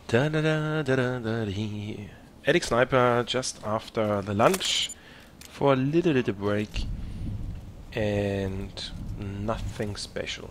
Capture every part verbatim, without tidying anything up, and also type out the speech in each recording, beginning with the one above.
Da da da da da da dee. ADXsniper just after the lunch for a little little break and nothing special.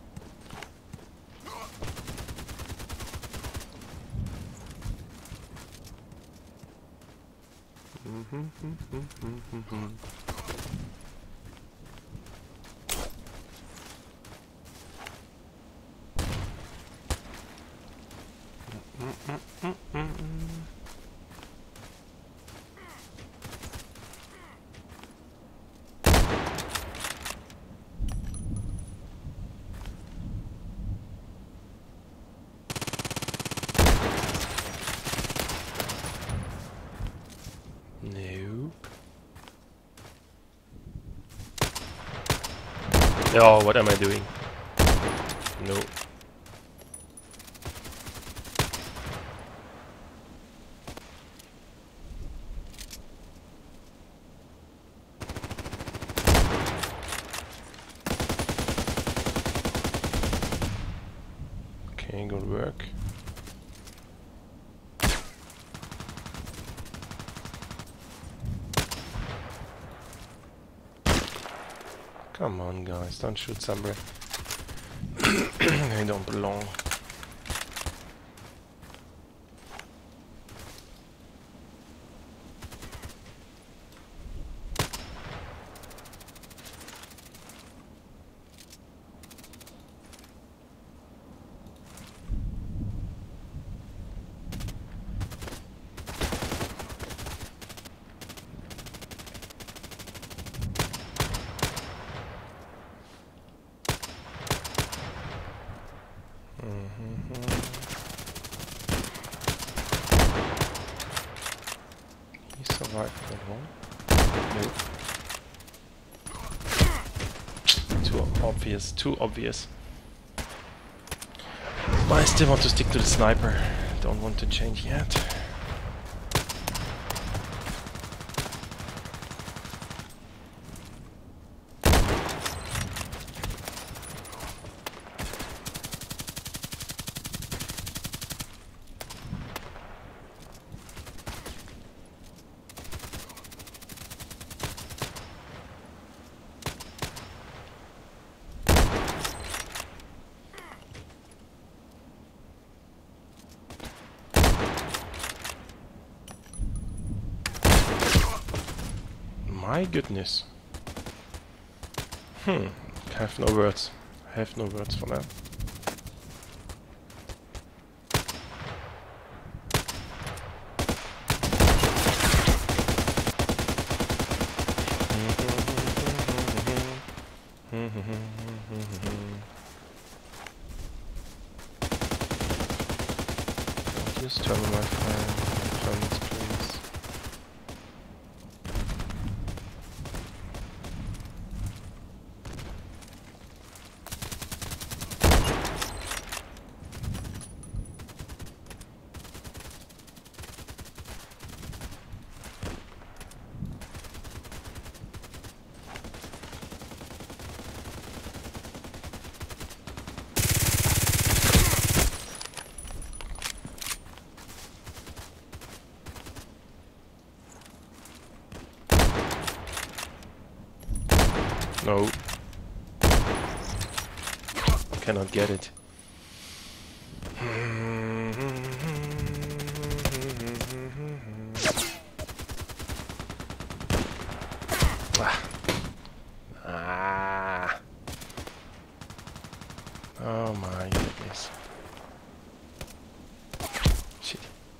Nope. Oh, what am I doing? No. Okay, good work. Come on, guys, don't shoot somewhere. They don't belong. He survived that one. Nope. Too obvious, too obvious. But I still want to stick to the sniper. Don't want to change yet. My goodness. Hmm. I have no words. I have no words for that. Don't use terminal, my friend. Terminals, please. No. Cannot get it. Ah. Ah. Oh my goodness. Shit.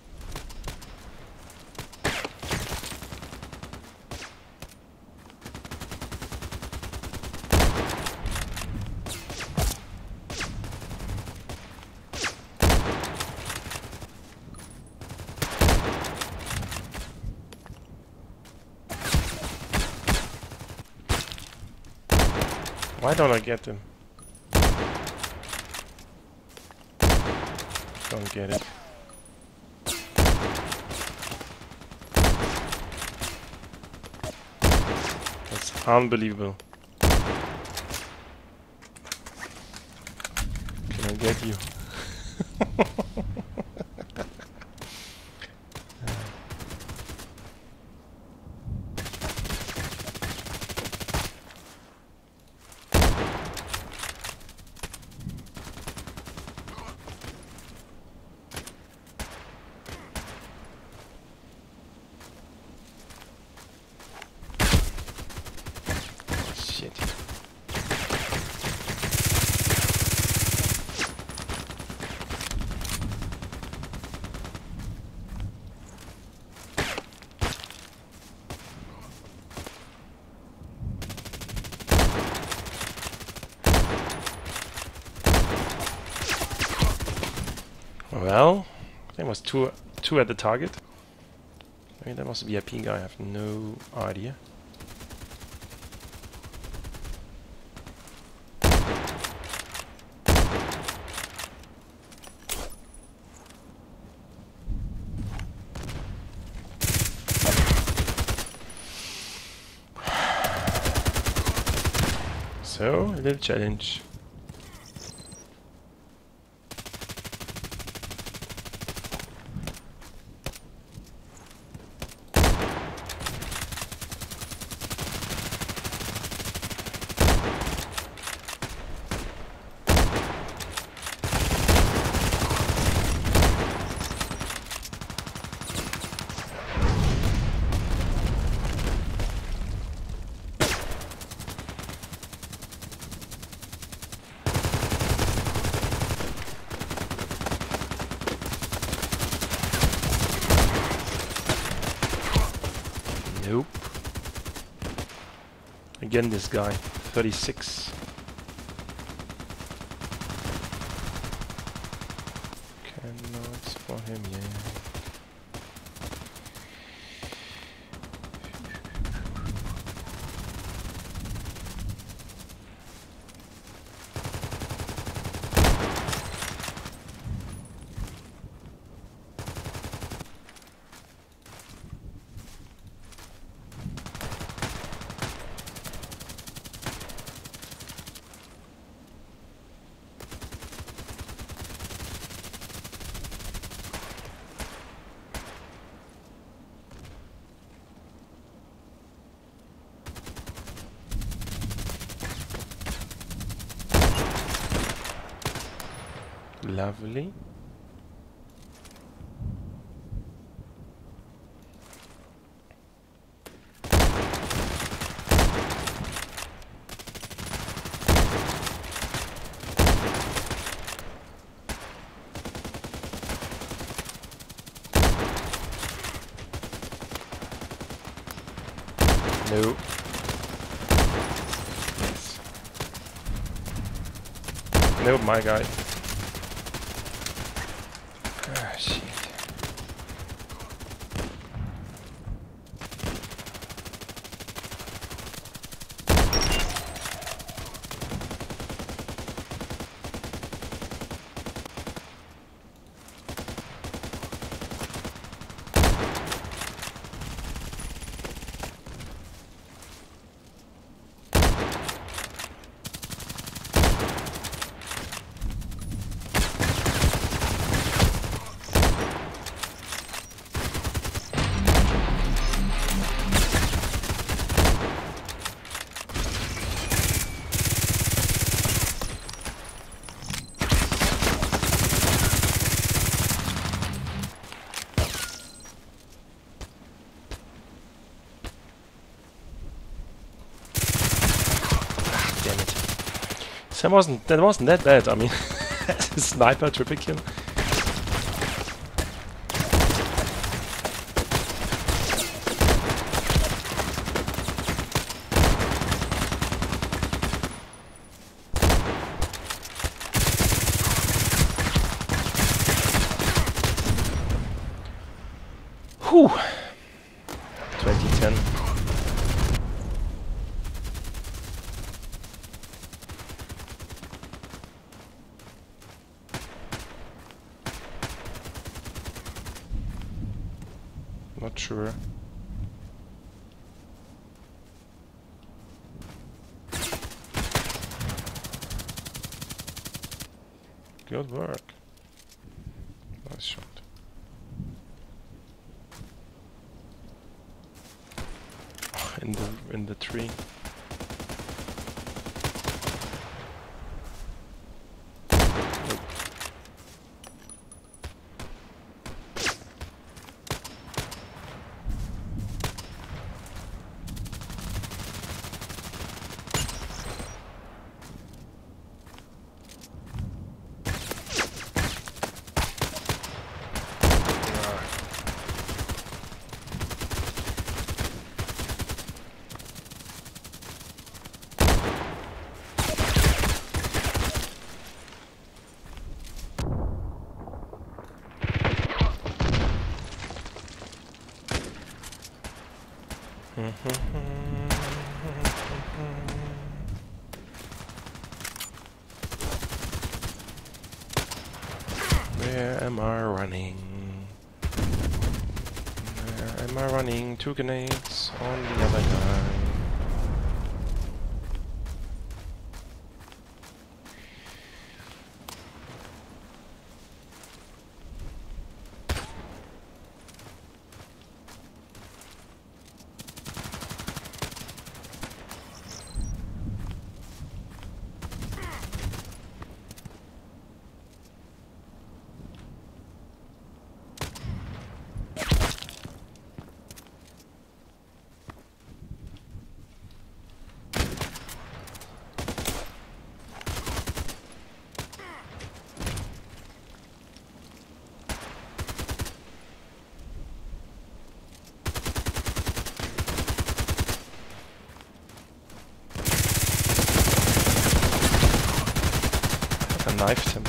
Why don't I get them? Don't get it. That's unbelievable. Can I get you? Well, I think it was two, two at the target. Maybe that was a V I P guy, I have no idea. So, a little challenge. Nope. Again this guy, thirty-six. Cannot for him yet. Lovely. No. Yes. No, my guy. Ah, shit. Damn it. That wasn't that wasn't that bad, I mean sniper triple kill. Whew. twenty ten. Not sure. Good work. Nice shot. Oh, in the in the tree. Where am I running? Where am I running? Two grenades on the other guy. Knifed him.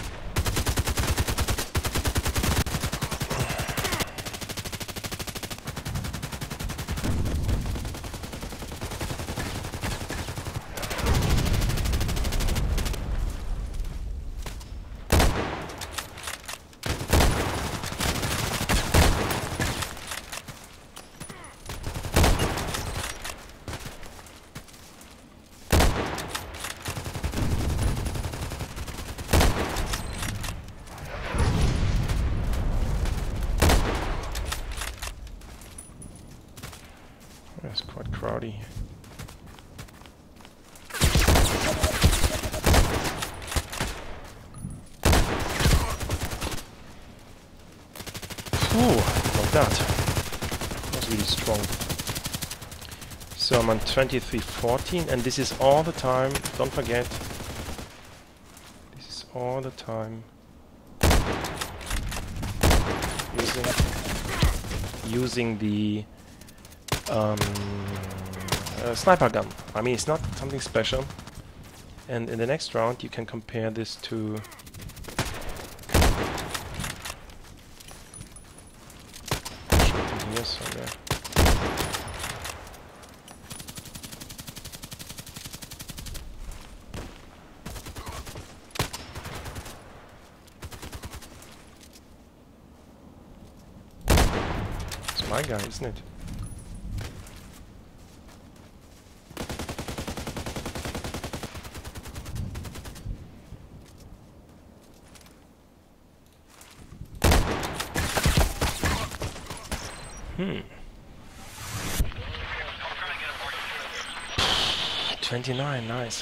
That's quite crowdy. Ooh, like that. That was really strong. So I'm on twenty-three fourteen, and this is all the time, don't forget, this is all the time using, using the um, uh, sniper gun. I mean, it's not something special. And in the next round you can compare this to shooting here somewhere. It's my guy, isn't it? Hmm. twenty-nine, nice.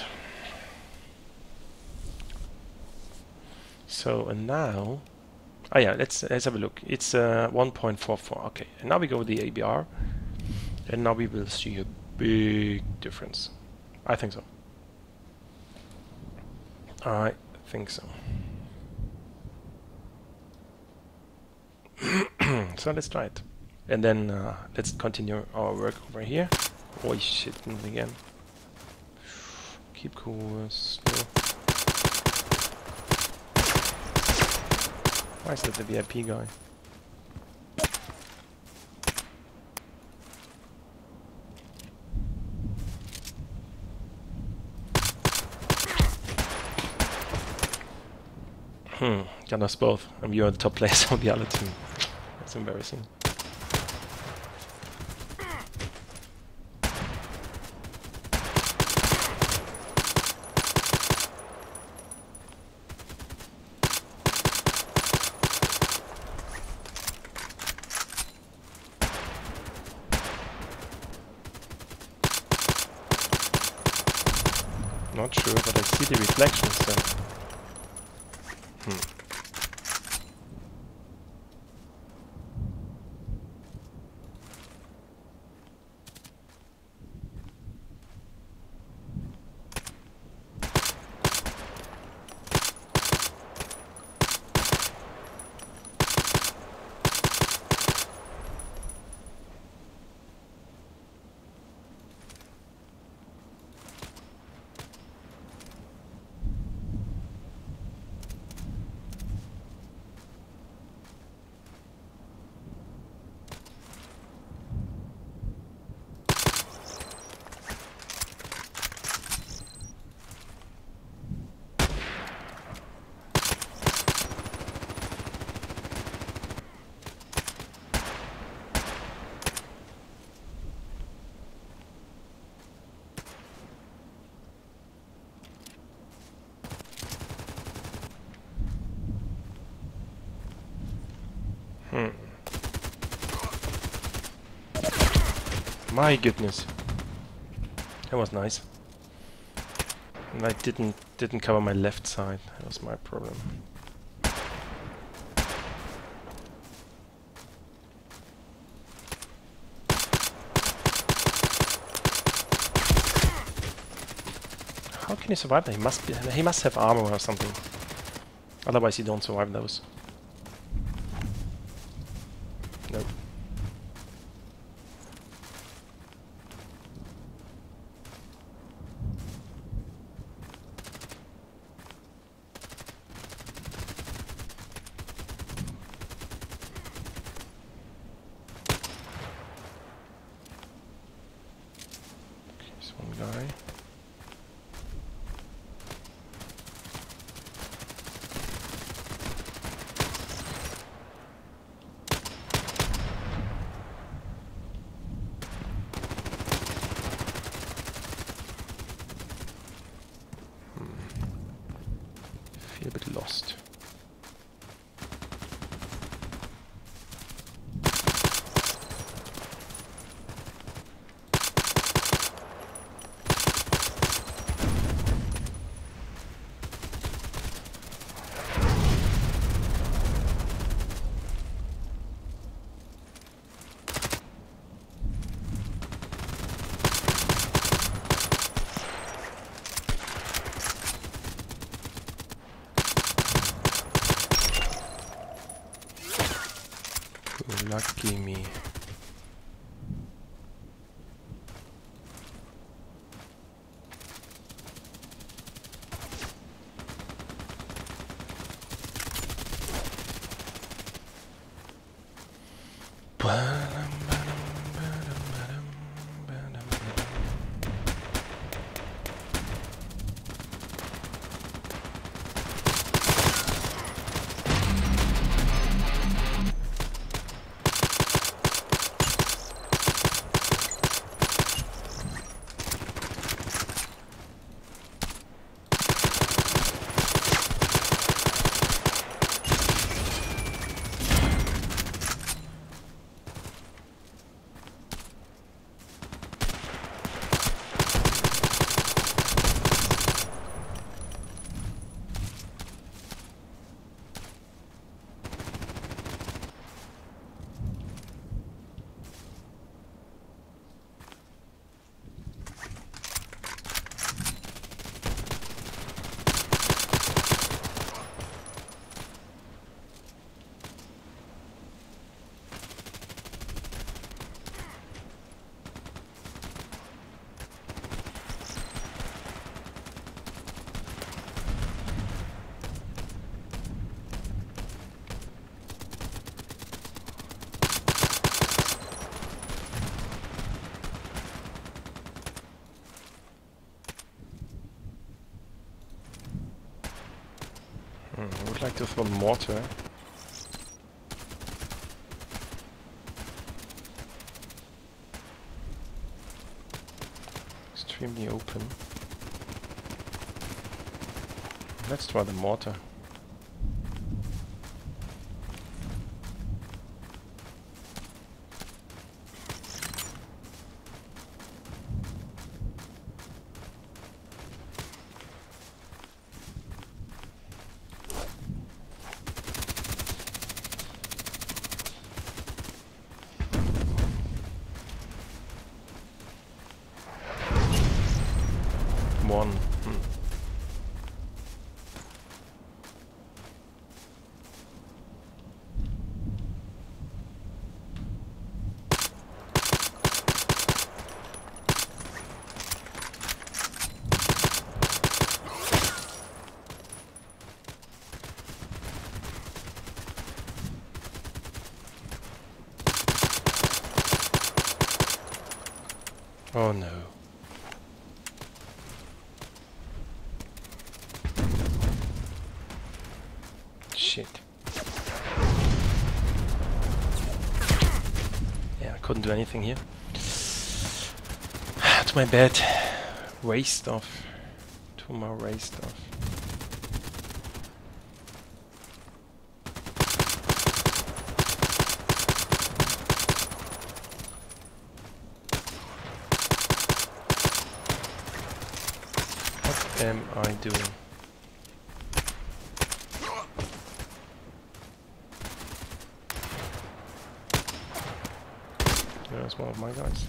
So and now, oh yeah, let's let's have a look. It's uh, one point four four. Okay, and now we go with the A B R, and now we will see a big difference. I think so. I think so. So let's try it. And then uh, let's continue our work over here. Oh shit, again. Keep cool, slow. Why is that the V I P guy? Hmm, got us both. And you're the top players on the other team. That's embarrassing. Not sure, but I see the reflections there. Hmm. My goodness. That was nice. And I didn't didn't cover my left side. That was my problem. How can he survive that? He must be, he must have armor or something. Otherwise you don't survive those. Nope. Okay, there's one guy. A bit lost. Lucky me. I would like to throw mortar. Extremely open. Let's try the mortar. One. Hmm. Oh no. Shit. Yeah, I couldn't do anything here. To my bad. Waste stuff. To my waste stuff. am I doing? There's one of my guys.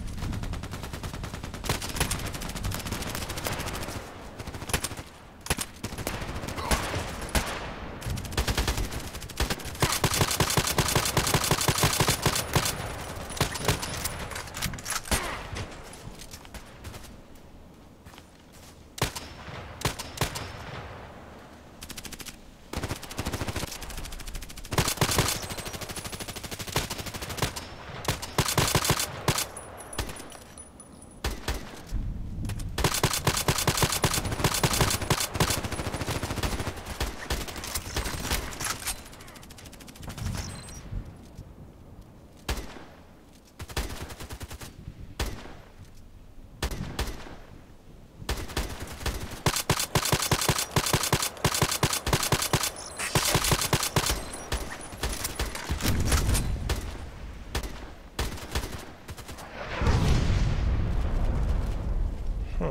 Hmm.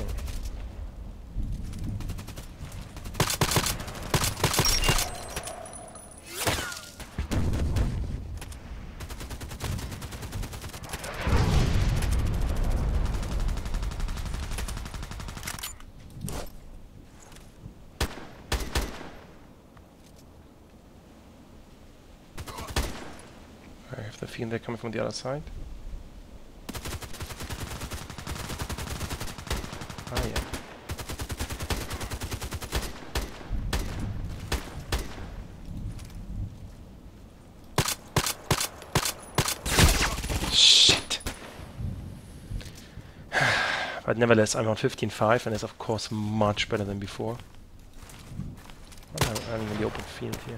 I have the feeling they're coming from the other side. Ah, yeah. Shit! But nevertheless, I'm on fifteen five, and it's of course much better than before. I'm running in the open field here.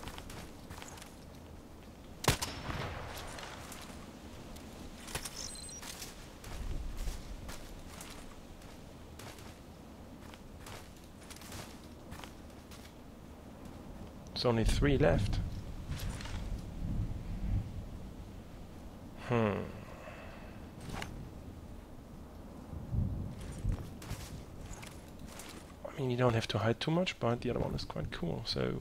There's only three left. Hmm. I mean, you don't have to hide too much, but the other one is quite cool, so...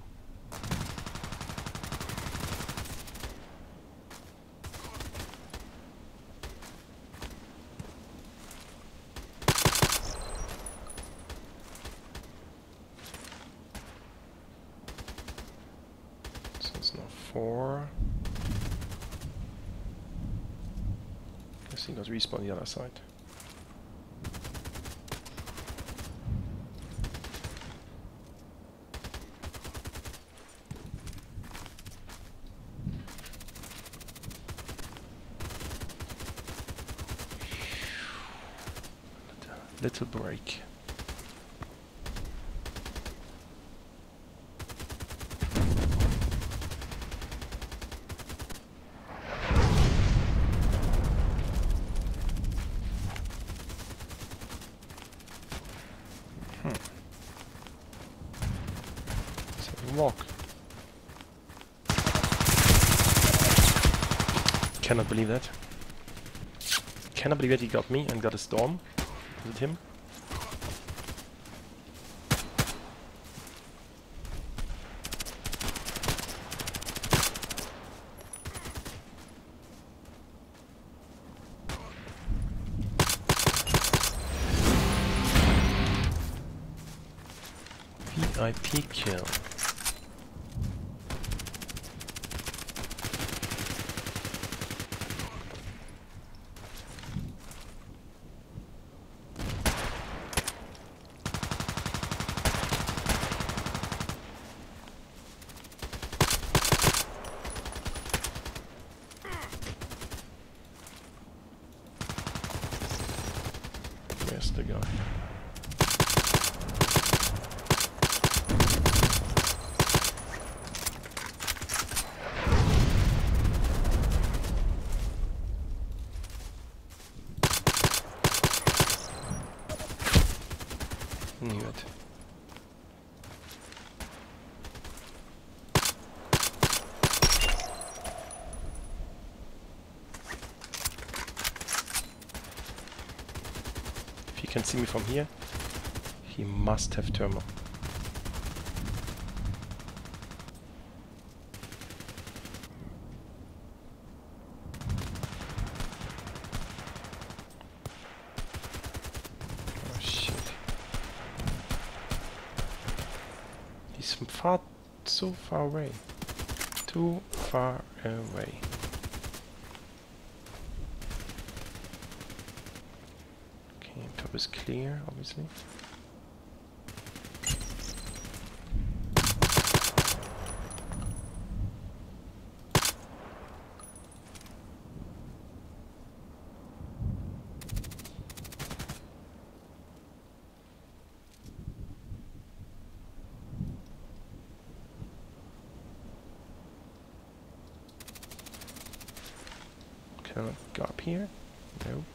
So it's now four. Guess he got respawn on the other side. Little break. Hmm. So walk. Cannot believe that. Cannot believe that he got me and got a storm. Is it him? V I P kill. Where's the guy? Knew it. If you can see me from here, he must have thermal. Oh shit. He's far, so far away. Too far away. Okay, top is clear, obviously. Can I go up here? No.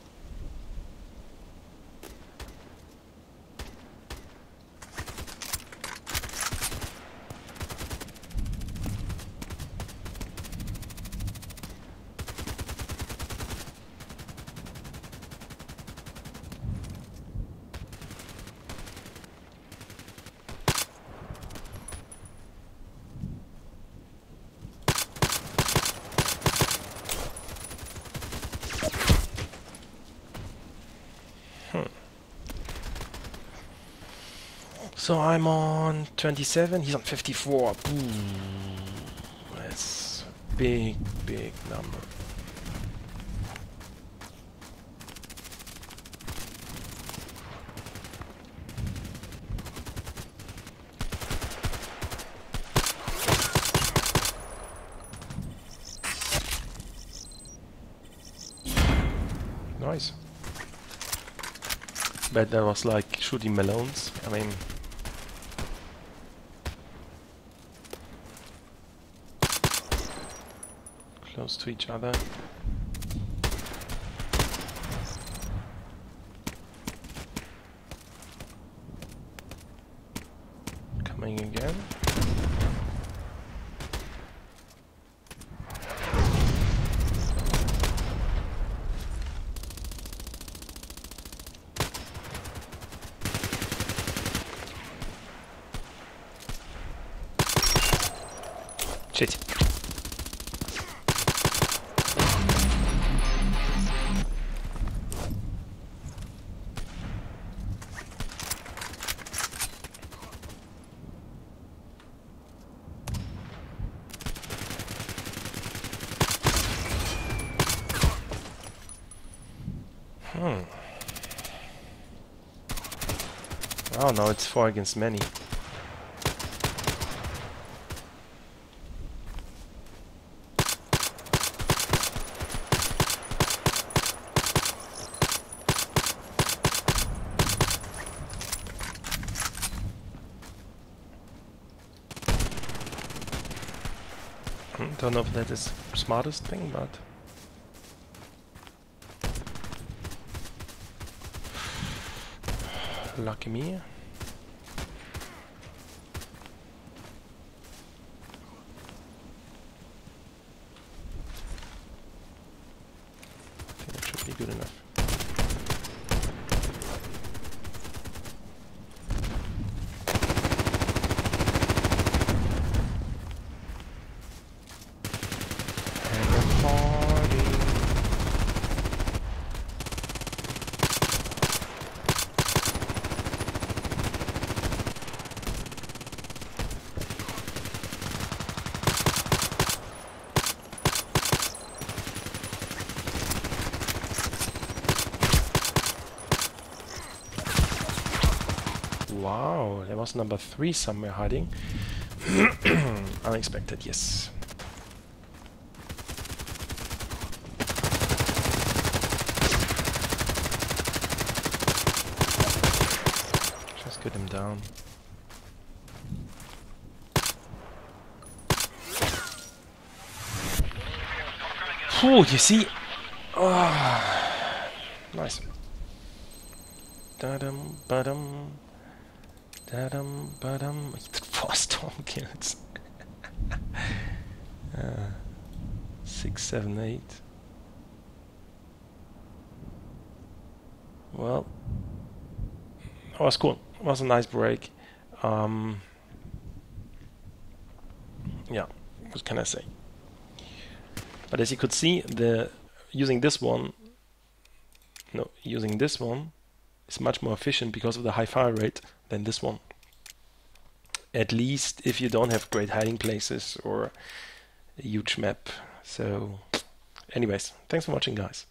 So I'm on twenty-seven, he's on fifty-four. Ooh, that's a big, big number. Nice. But that was like shooting melons. I mean, close to each other. Coming again. Shit. Hmm. Oh no, it's four against many. Don't know if that is the smartest thing, but lucky me. I think that should be good enough. Wow, there was number three somewhere hiding. Unexpected, yes. Just get him down. Oh, you see? Oh, nice. Da-dum, ba-dum. Da-dum, ba-dum. He took four storm kills. uh, six, seven, eight. Well, that was cool. was a nice break. Um, yeah, what can I say? But as you could see, the using this one, no, using this one is much more efficient because of the high fire rate than this one. At least if you don't have great hiding places or a huge map. So anyways, thanks for watching, guys.